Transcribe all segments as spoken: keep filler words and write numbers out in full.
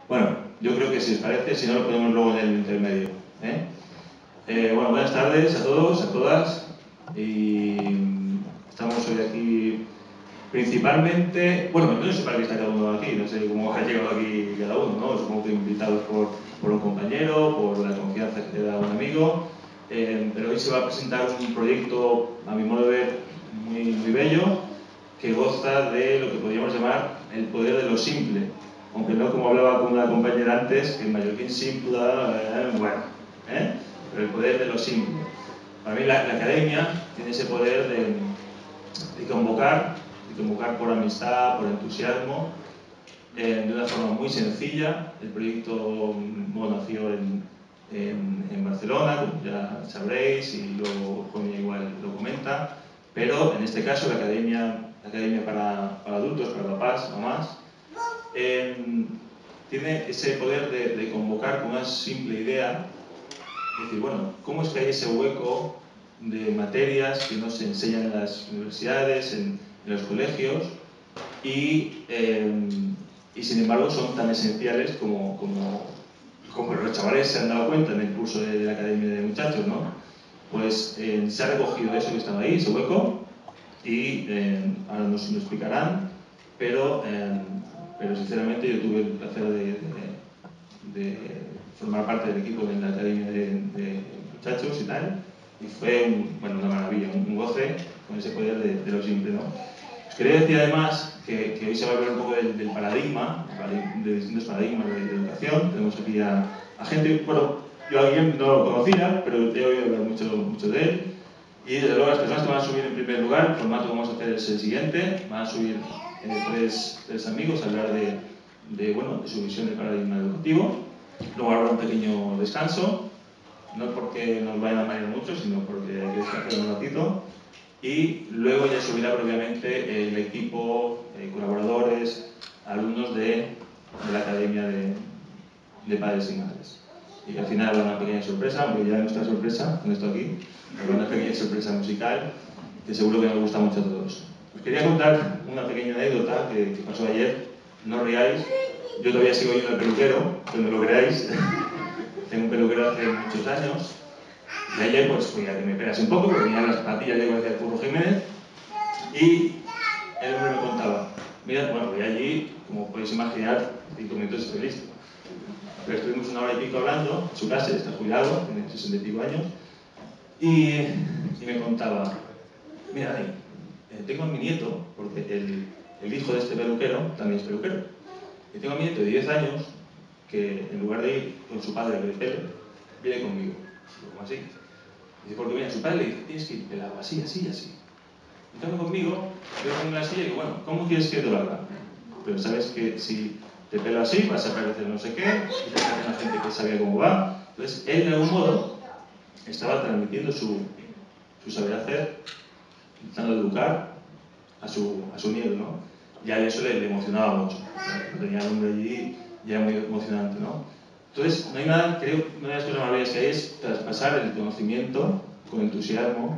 Bueno, yo creo que si os parece, si no lo ponemos luego en el intermedio. ¿eh? Eh, bueno, buenas tardes a todos, a todas. Y estamos hoy aquí principalmente, bueno, no sé para qué está cada uno aquí, no sé cómo ha llegado aquí cada uno, ¿no? Supongo que invitados por, por un compañero, por la confianza que te da un amigo. Eh, pero hoy se va a presentar un proyecto, a mi modo de ver, muy, muy bello, que goza de lo que podríamos llamar el poder de lo simple. Aunque no como hablaba con una compañera antes, que en mallorquín simple, eh, bueno, ¿eh? pero el poder de lo simple. Para mí la, la academia tiene ese poder de, de convocar, de convocar por amistad, por entusiasmo, eh, de una forma muy sencilla. El proyecto bueno, nació en, en, en Barcelona, como ya sabréis, y luego Juan igual lo comenta, pero en este caso la academia, la academia para, para adultos, para papás, mamás, eh, tiene ese poder de, de convocar con una simple idea, es decir, bueno, ¿cómo es que hay ese hueco de materias que no se enseñan en las universidades, en, en los colegios, y, eh, y sin embargo son tan esenciales como, como, como los chavales se han dado cuenta en el curso de, de la Academia de Muchachos, ¿no? Pues eh, se ha recogido eso que estaba ahí, ese hueco, y eh, ahora nos lo explicarán, pero, eh, pero sinceramente yo tuve el placer de, de, de formar parte del equipo de la Academia de, de Muchachos y tal, y fue un, bueno, una maravilla, un, un goce con ese poder de, de lo simple, ¿no? Os quería decir además que, que hoy se va a hablar un poco del, del paradigma, de distintos paradigmas de, de educación. Tenemos aquí a, a gente, bueno, yo a Guillem no lo conocía, pero he oído hablar mucho, mucho de él. Y desde luego las personas que van a subir en primer lugar, el formato que vamos a hacer es el siguiente. Van a subir eh, tres, tres amigos a hablar de, de, bueno, de su visión del paradigma educativo. Luego habrá un pequeño descanso, no porque nos vayan a marear mucho, sino porque hay que descansar un ratito. Y luego ya subirá propiamente el equipo, eh, colaboradores, alumnos de, de la Academia de, de Padres y Madres. Y al final habrá una pequeña sorpresa, aunque ya hay nuestra sorpresa con esto aquí, habrá una pequeña sorpresa musical que seguro que nos gusta mucho a todos. Os quería contar una pequeña anécdota que, que pasó ayer. No riáis, yo todavía sigo yendo al peluquero, que no lo creáis. Tengo un peluquero hace muchos años. Y ayer, pues, pues ya que me esperase un poco, porque venían las zapatillas de García Curro Jiménez, y el hombre me contaba, mira, bueno, voy allí, como podéis imaginar, cinco minutos estoy listo. Pero estuvimos una hora y pico hablando, en su casa, está jubilado, tiene sesenta y pico años, y, y me contaba, mira, Dani, eh, tengo a mi nieto, porque el, el hijo de este peluquero también es peluquero, y tengo a mi nieto de diez años, que en lugar de ir con su padre a ver el pelo, viene conmigo. Como así. Dice, porque mira, su padre le dice, tienes que ir pelado así, así, así. Entonces conmigo, yo pongo en la silla y digo, bueno, ¿cómo quieres que te lo haga? Pero sabes que si te pelo así, vas a parecer no sé qué, y te sale una gente que sabe cómo va. Entonces, él de algún modo estaba transmitiendo su, su saber hacer, intentando educar a su, a su nieto, ¿no? Y a él eso le, le emocionaba mucho. Tenía el hombre allí y era muy emocionante, ¿no? Entonces, no hay nada, creo que una de las cosas maravillosas que hay es traspasar el conocimiento con entusiasmo,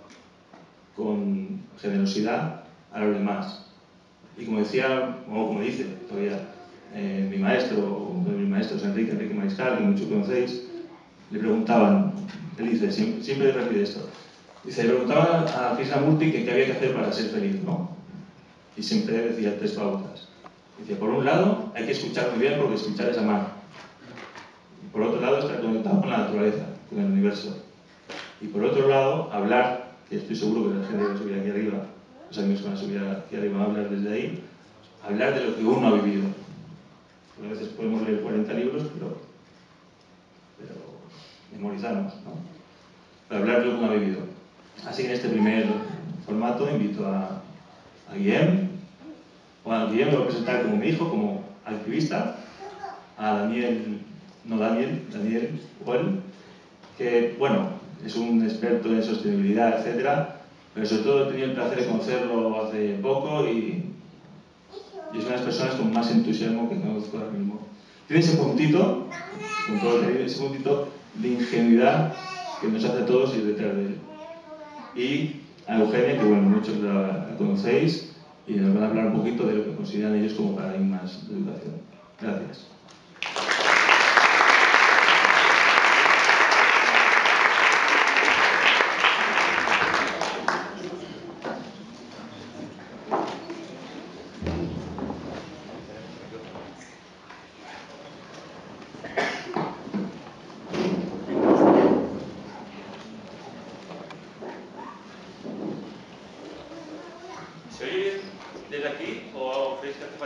con generosidad a los demás. Y como decía, o como dice todavía eh, mi maestro, uno de mis maestros, Enrique, Enrique Mariscal, que muchos conocéis, le preguntaban, él dice, siempre, siempre repite esto, dice, le preguntaban a Krishnamurti que qué había que hacer para ser feliz, ¿no? Y siempre decía tres pautas. Dice, por un lado, hay que escuchar muy bien porque escuchar es amar. Por otro lado, estar conectado con la naturaleza, con el universo. Y por otro lado, hablar, que estoy seguro que la gente va a subir aquí arriba, los amigos que van a subir aquí arriba van a hablar desde ahí, hablar de lo que uno ha vivido. Porque a veces podemos leer cuarenta libros, pero, pero memorizamos, ¿no? Pero hablar de lo que uno ha vivido. Así que en este primer formato invito a, a Guillem. Bueno, a Guillem lo voy a presentar como mi hijo, como activista, a Daniel, no Daniel, Daniel Huel, que, bueno, es un experto en sostenibilidad, etcétera, pero sobre todo he tenido el placer de conocerlo hace poco y, y es una de las personas con más entusiasmo que conozco ahora mismo. Tiene ese puntito, con todo el cariño, ese puntito de ingenuidad que nos hace a todos ir detrás de él. Y a Eugenia, que bueno, muchos la, la conocéis, y nos van a hablar un poquito de lo que consideran ellos como paradigmas de educación. Gracias.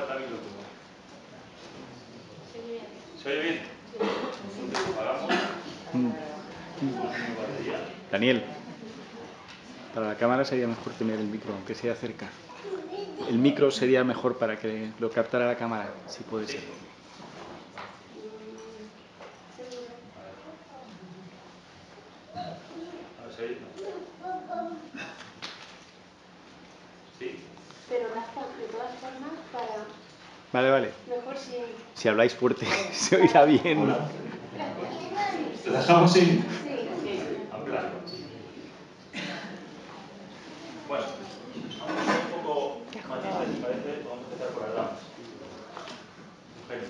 falta micrófono. ¿Se oye bien? Entonces apagamos. Daniel, para la cámara sería mejor tener el micro, aunque sea cerca. El micro sería mejor para que lo captara la cámara, si puede ser. Sí. Pero de todas formas, para... Vale, vale. Mejor si... Si habláis fuerte, se oirá bien. Hola. ¿Te dejamos ir? Sí. Hablar. Bueno, vamos a hacer un poco matices, si parece. Vamos a empezar por adelante. Eugenio.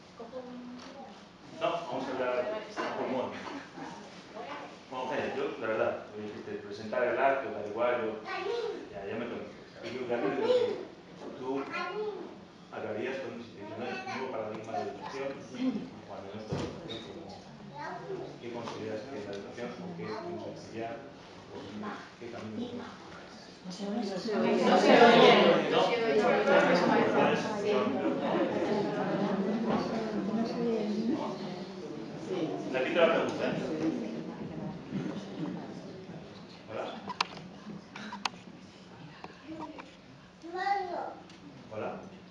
No, vamos a hablar a pulmón. Bueno, Eugenio, yo, la verdad, me dijiste presentar el arte o tal igual, yo ya, ya me conoces. Y yo creo que tú hablarías con un nuevo paradigma de educación, cuando no es toda educación, como qué consideras que es la educación o qué filosofía o qué camino. No se oye. No se oye. No, repito la pregunta. Hola. Hola.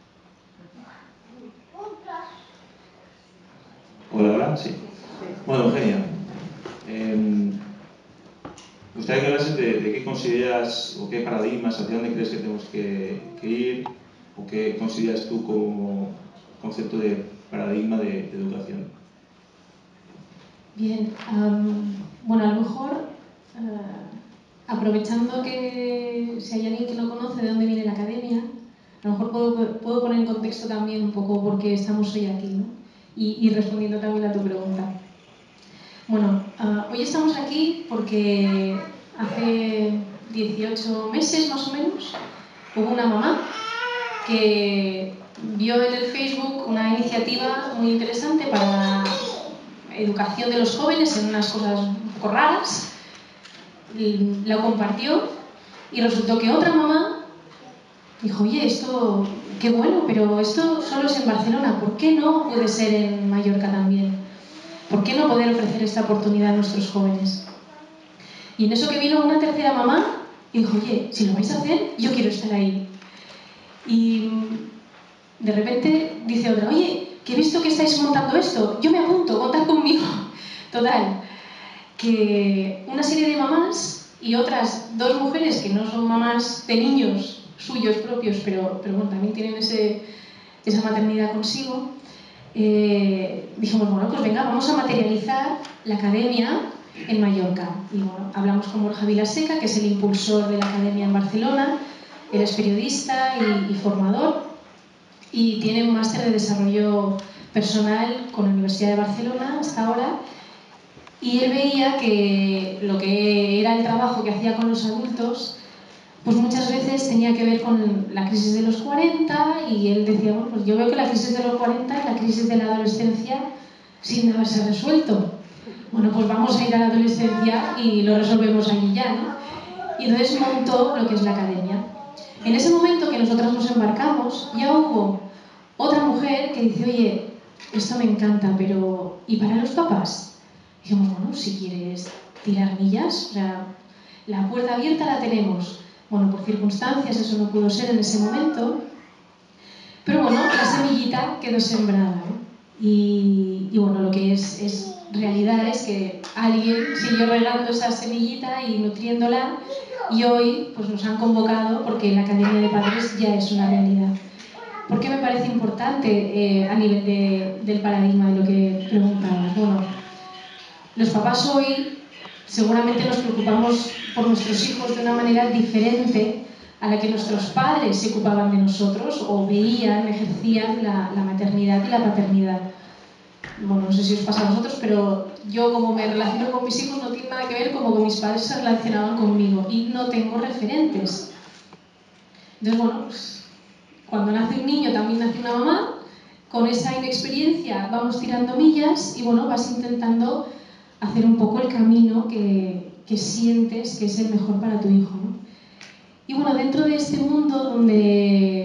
Hola, hola, sí. Bueno, Eugenia, eh, me gustaría que hablases de, de qué consideras o qué paradigmas, hacia dónde crees que tenemos que, que ir o qué consideras tú como concepto de paradigma de, de educación. Bien, um, bueno, a lo mejor, uh, aprovechando que si hay alguien que no conoce de dónde viene la academia, a lo mejor puedo, puedo poner en contexto también un poco por qué estamos hoy aquí, ¿no? Y, y respondiendo también a tu pregunta. Bueno, uh, hoy estamos aquí porque hace dieciocho meses más o menos hubo una mamá que vio en el Facebook una iniciativa muy interesante para educación de los jóvenes en unas cosas un poco raras, la compartió y resultó que otra mamá dijo, oye, esto, qué bueno, pero esto solo es en Barcelona, ¿por qué no puede ser en Mallorca también? ¿Por qué no poder ofrecer esta oportunidad a nuestros jóvenes? Y en eso que vino una tercera mamá y dijo, oye, si lo vais a hacer, yo quiero estar ahí. Y de repente dice otra, oye, que he visto que estáis montando esto, yo me apunto, contad conmigo. Total, que una serie de mamás y otras dos mujeres que no son mamás de niños suyos propios, pero, pero bueno, también tienen ese, esa maternidad consigo, eh, dijimos, bueno, pues venga, vamos a materializar la academia en Mallorca. Y bueno, hablamos con Borja Vilaseca, que es el impulsor de la academia en Barcelona, él es periodista y, y formador, y tiene un máster de desarrollo personal con la Universidad de Barcelona hasta ahora, y él veía que lo que era el trabajo que hacía con los adultos pues muchas veces tenía que ver con la crisis de los cuarenta, y él decía, bueno, pues yo veo que la crisis de los cuarenta es la crisis de la adolescencia sin haberse resuelto. Bueno, pues vamos a ir a la adolescencia y lo resolvemos allí ya, ¿no? Y entonces montó lo que es la academia. En ese momento que nosotros nos embarcamos, ya hubo otra mujer que dice, oye, esto me encanta, pero ¿y para los papás? Dijimos, bueno, si quieres tirar millas, o sea, la puerta abierta la tenemos. Bueno, por circunstancias eso no pudo ser en ese momento, pero bueno, la semillita quedó sembrada, ¿no? Y, y bueno, lo que es, es realidad es que alguien siguió regando esa semillita y nutriéndola, y hoy pues nos han convocado porque la Academia de Padres ya es una realidad. ¿Por qué me parece importante eh, a nivel de, del paradigma de lo que preguntabas? Bueno, los papás hoy seguramente nos preocupamos por nuestros hijos de una manera diferente a la que nuestros padres se ocupaban de nosotros o veían, ejercían la, la maternidad y la paternidad. Bueno, no sé si os pasa a vosotros, pero yo como me relaciono con mis hijos no tiene nada que ver como con mis padres se relacionaban conmigo y no tengo referentes. Entonces, bueno, pues, cuando nace un niño también nace una mamá, con esa inexperiencia vamos tirando millas y bueno, vas intentando hacer un poco el camino que, que sientes que es el mejor para tu hijo, ¿no? Y bueno, dentro de este mundo donde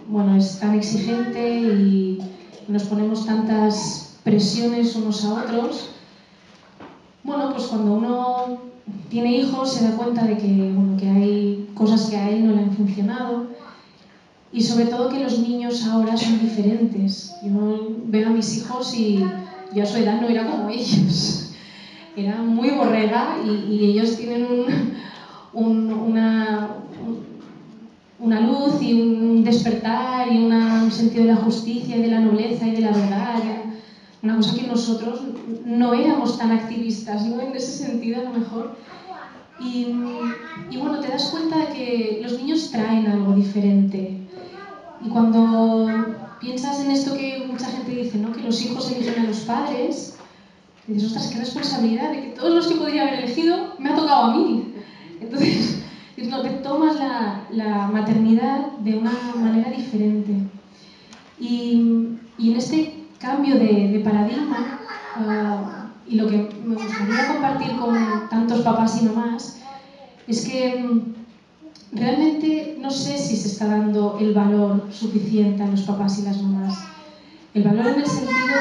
bueno, es tan exigente y nos ponemos tantas presiones unos a otros. Bueno, pues cuando uno tiene hijos se da cuenta de que, bueno, que hay cosas que a él no le han funcionado y sobre todo que los niños ahora son diferentes. Yo veo a mis hijos y yo a su edad no era como ellos. Era muy borrega y, y ellos tienen un, un, una, una luz y un despertar y una, un sentido de la justicia y de la nobleza y de la verdad. Una cosa que nosotros no éramos tan activistas, ¿no? En ese sentido, a lo mejor. Y, y bueno, te das cuenta de que los niños traen algo diferente. Y cuando piensas en esto que mucha gente dice, ¿no? Que los hijos eligen a los padres, dices, ostras, qué responsabilidad, de que todos los que podría haber elegido me ha tocado a mí. Entonces, no, te tomas la, la maternidad de una manera diferente. Y, y en este cambio de, de paradigma, uh, y lo que me gustaría compartir con tantos papás y mamás, es que um, realmente no sé si se está dando el valor suficiente a los papás y las mamás. El valor en el sentido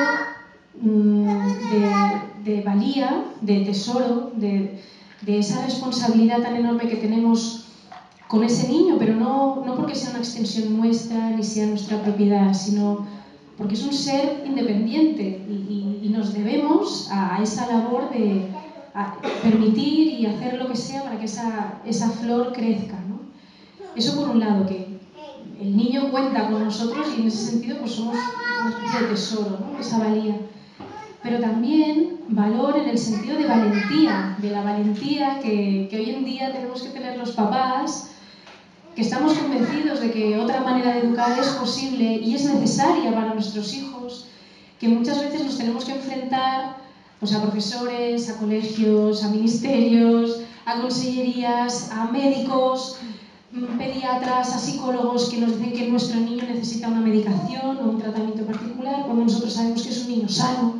um, de, de valía, de tesoro, de, de esa responsabilidad tan enorme que tenemos con ese niño, pero no, no porque sea una extensión nuestra ni sea nuestra propiedad, sino porque es un ser independiente y, y, y nos debemos a, a esa labor de a permitir y hacer lo que sea para que esa, esa flor crezca, ¿no? Eso por un lado, que el niño cuenta con nosotros y en ese sentido pues somos una especie de tesoro, ¿no? Esa valía. Pero también valor en el sentido de valentía, de la valentía que, que hoy en día tenemos que tener los papás, que estamos convencidos de que otra manera de educar es posible y es necesaria para nuestros hijos, que muchas veces nos tenemos que enfrentar pues, a profesores, a colegios, a ministerios, a consellerías, a médicos, pediatras, a psicólogos que nos dicen que nuestro niño necesita una medicación o un tratamiento particular, cuando nosotros sabemos que es un niño sano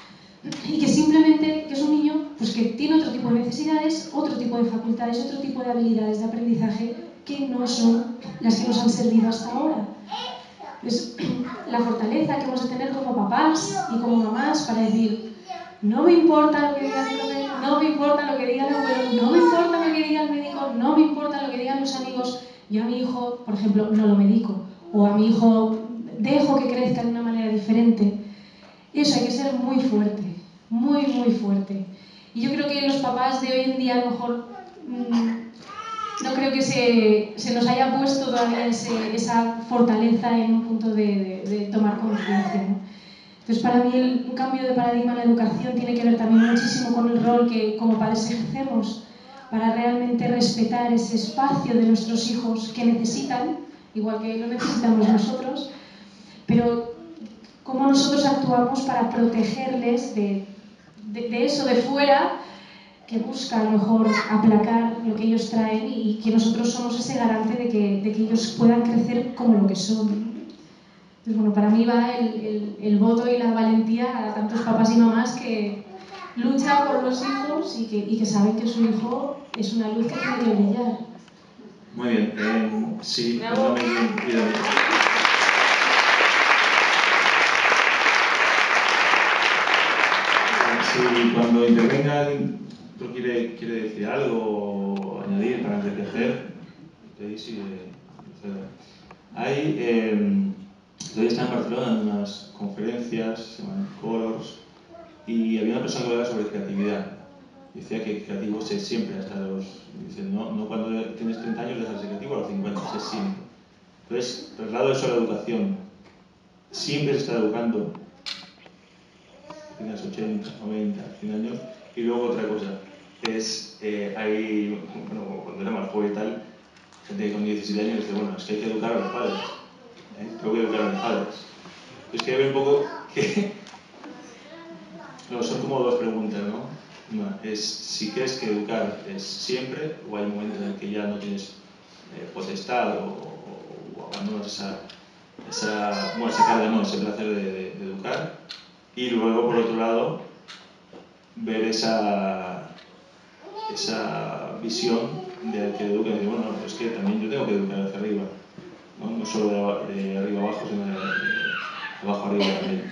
y que simplemente que es un niño pues, que tiene otro tipo de necesidades, otro tipo de facultades, otro tipo de habilidades de aprendizaje que no son las que nos han servido hasta ahora. Entonces, la fortaleza que hemos de tener como papás y como mamás para decir, no me importa lo que diga el profe, no me importa lo que diga el abuelo, no me importa lo que diga el médico, no me importa lo que digan los amigos, yo a mi hijo, por ejemplo, no lo medico, o a mi hijo dejo que crezca de una manera diferente. Eso hay que ser muy fuerte, muy, muy fuerte. Y yo creo que los papás de hoy en día a lo mejor mmm, no creo que se, se nos haya puesto todavía ese, esa fortaleza en un punto de, de, de tomar conciencia, ¿no? Entonces, para mí, el, un cambio de paradigma en la educación tiene que ver también muchísimo con el rol que como padres ejercemos para realmente respetar ese espacio de nuestros hijos que necesitan, igual que lo necesitamos nosotros, pero cómo nosotros actuamos para protegerles de, de, de eso de fuera que busca a lo mejor aplacar lo que ellos traen y que nosotros somos ese garante de que, de que ellos puedan crecer como lo que son. Entonces, bueno, para mí va el, el, el voto y la valentía a tantos papás y mamás que luchan por los hijos y que, y que saben que su hijo es una luz que tiene que brillar. Muy bien, eh, sí, perdóname, cuídame. Si cuando intervenga alguien quiere, quiere decir algo o añadir para enriquecer, pedís si hay, eh, hoy está en Barcelona en unas conferencias, se llaman Colors, y había una persona que hablaba sobre creatividad. Decía que creativo es siempre, hasta los. Dice, no, no cuando tienes treinta años dejas de ser creativo, a los cincuenta, es siempre. Entonces, traslado eso a la educación. Siempre se está educando. Tienes ochenta, noventa, cien años. Y luego otra cosa, es, eh, hay, bueno, cuando era más joven y tal, gente con diecisiete años dice, bueno, es que hay que educar a los padres. ¿eh? Tengo que educar a mis padres. Entonces, quiero ver un poco que. No, son como dos preguntas, ¿no? Una es si crees que educar es siempre o hay momentos en el que ya no tienes eh, potestad o, o, o abandonas esa, esa, bueno, esa carga, no, ese placer de, de, de educar. Y luego, por otro lado, ver esa, esa visión del que educa y decir, bueno, es que también yo tengo que educar hacia arriba. ¿no? No solo de, aba- de arriba abajo, sino de, de abajo arriba también.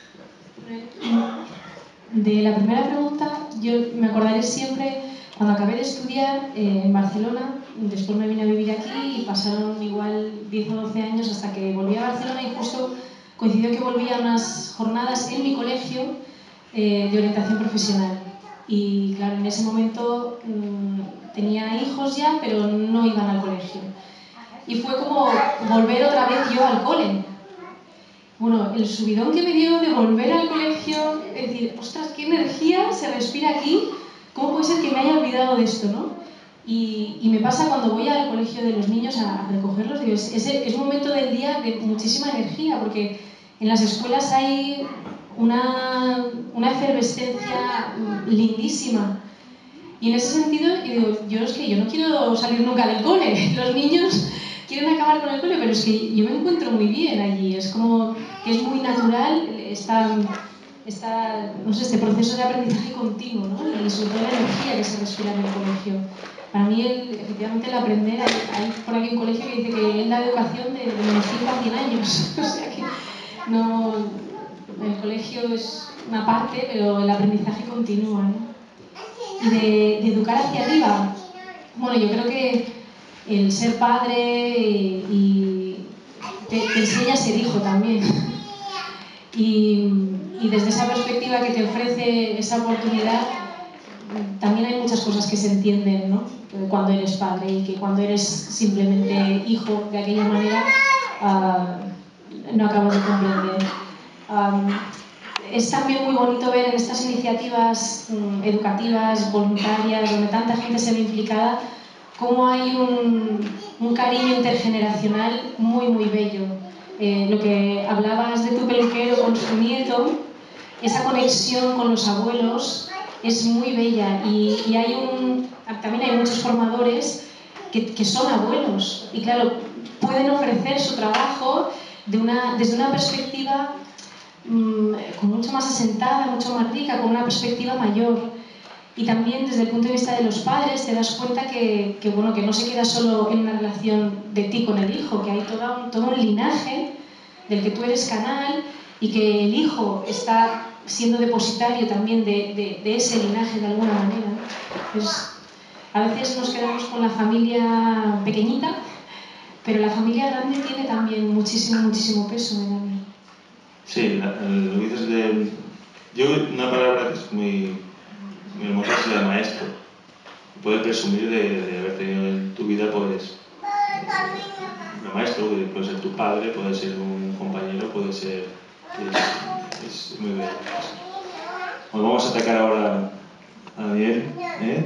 De la primera pregunta, yo me acordaré siempre cuando acabé de estudiar eh, en Barcelona. Después me vine a vivir aquí y pasaron igual diez o doce años hasta que volví a Barcelona, y justo coincidió que volví a unas jornadas en mi colegio eh, de orientación profesional. Y claro, en ese momento mmm, tenía hijos ya, pero no iban al colegio. Y fue como volver otra vez yo al cole. Bueno, el subidón que me dio de volver al colegio, es decir, ostras, qué energía se respira aquí, ¿cómo puede ser que me haya olvidado de esto, no? Y, y me pasa cuando voy al colegio de los niños a, a recogerlos, digo, es, es, es un momento del día de muchísima energía, porque en las escuelas hay una, una efervescencia lindísima. Y en ese sentido, y digo, yo es que yo no quiero salir nunca del cole. Los niños quieren acabar con el cole, pero es que yo me encuentro muy bien allí. Es como que es muy natural esta, esta, no sé, este proceso de aprendizaje continuo, ¿no? Y sobre todo la energía que se respira en el colegio. Para mí, el, efectivamente, el aprender, hay, hay por aquí un colegio que dice que es la educación de, de menos cinco a cien años. O sea que no, el colegio es una parte, pero el aprendizaje continúa, ¿no? Y de, de educar hacia arriba, bueno, yo creo que el ser padre y, y te, te enseña a ser hijo también. Y, y desde esa perspectiva que te ofrece esa oportunidad, también hay muchas cosas que se entienden, ¿no? Cuando eres padre, y que cuando eres simplemente hijo de aquella manera, uh, no acabas de comprender. Um, Es también muy bonito ver en estas iniciativas um, educativas, voluntarias, donde tanta gente se ve implicada, cómo hay un, un cariño intergeneracional muy, muy bello. Eh, lo que hablabas de tu peluquero con su nieto, esa conexión con los abuelos es muy bella, y, y hay un, también hay muchos formadores que, que son abuelos, y claro, pueden ofrecer su trabajo de una, desde una perspectiva con mucho más asentada, mucho más rica, con una perspectiva mayor. Y también desde el punto de vista de los padres te das cuenta que, que, bueno, que no se queda solo en una relación de ti con el hijo, que hay todo un, todo un linaje del que tú eres canal, y que el hijo está siendo depositario también de, de, de ese linaje de alguna manera. Pues, a veces nos quedamos con la familia pequeñita, pero la familia grande tiene también muchísimo, muchísimo peso en la vida. Sí, la, lo que dices de... Yo, una palabra que es muy, muy hermosa es la de maestro. Puedes presumir de, de haber tenido en tu vida, pues, un maestro, que puede ser tu padre, puede ser un compañero, puede ser... Es, es muy bien. Bueno, vamos a atacar ahora a Daniel. ¿eh?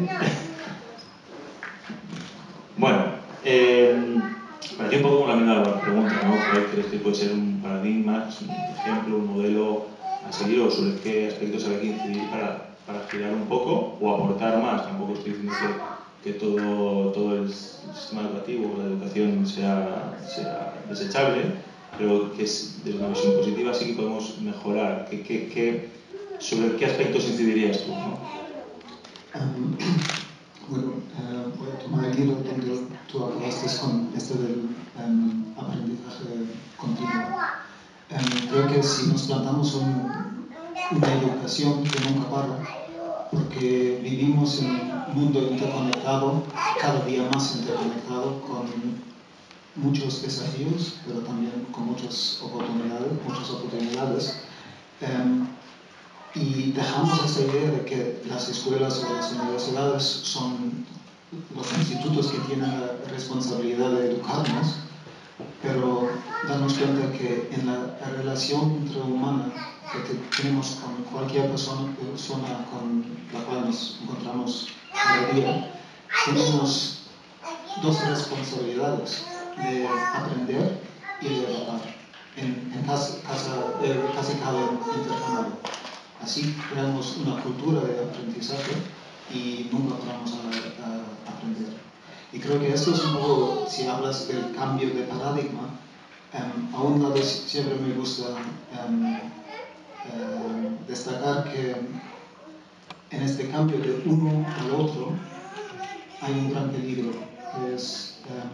Bueno, eh, para ti un poco la misma pregunta, ¿no? ¿Cuál crees que puede ser un paradigma, un ejemplo, un modelo a seguir, o sobre qué aspectos hay que incidir para, para girar un poco o aportar más? Tampoco estoy diciendo que, que todo, todo el sistema educativo o la educación sea, sea desechable, pero que es, desde una visión positiva sí que podemos mejorar. ¿Qué, qué, qué, ¿Sobre qué aspectos incidirías tú, ¿no? Um, bueno, uh, voy a tomar el hilo donde tú acabaste con esto del um, aprendizaje continuo. Um, creo que si nos plantamos un, una educación que nunca para, porque vivimos en un mundo interconectado, cada día más interconectado, con muchos desafíos, pero también con muchas oportunidades, muchas oportunidades. Um, Y dejamos esa idea de que las escuelas o las universidades son los institutos que tienen la responsabilidad de educarnos, pero darnos cuenta que en la relación intrahumana que tenemos con cualquier persona, persona con la cual nos encontramos cada día, tenemos dos responsabilidades: de aprender y de educar, en, en casi, casi, eh, casi cada intercambio. Así creamos una cultura de aprendizaje y nunca paramos a, a aprender. Y creo que esto es un poco, si hablas del cambio de paradigma, um, a un lado siempre me gusta um, um, destacar que en este cambio de uno al otro hay un gran peligro, que es um,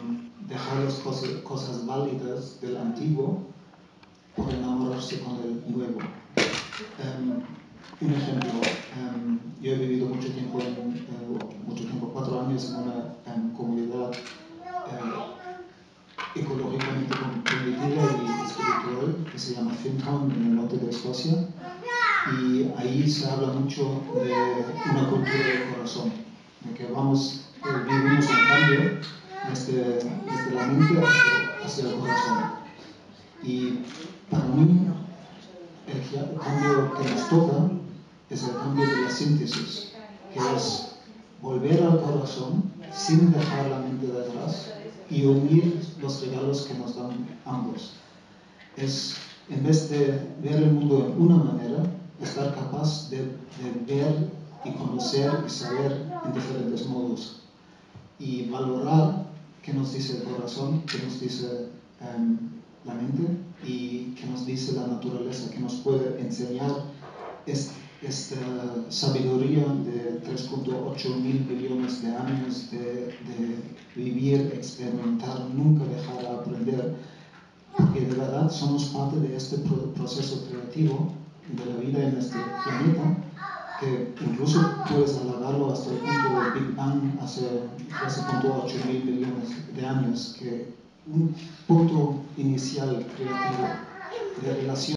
dejar las cosas, cosas válidas del antiguo por enamorarse con el nuevo. Um, un ejemplo, um, yo he vivido mucho tiempo, en, uh, mucho tiempo, cuatro años en una um, comunidad uh, ecológicamente comprometida y espiritual que se llama Fintown en el norte de Escocia, y ahí se habla mucho de una cultura del corazón, de que vamos, eh, vivimos un cambio desde, desde la mente hacia, hacia el corazón. Y para mí el, el cambio que nos toca es el cambio de la síntesis, que es volver al corazón sin dejar la mente de atrás y unir los regalos que nos dan ambos. Es, en vez de ver el mundo de una manera, estar capaz de, de ver y conocer y saber en diferentes modos. Y valorar qué nos dice el corazón, qué nos dice um, la mente y qué nos dice la naturaleza, que nos puede enseñar este, esta sabiduría de tres punto ocho mil billones de años de, de vivir, experimentar, nunca dejar de aprender, porque de verdad somos parte de este proceso creativo de la vida en este planeta, que incluso puedes alargarlo hasta el punto del Big Bang hace tres punto ocho mil millones de años, que un punto inicial creativo de relación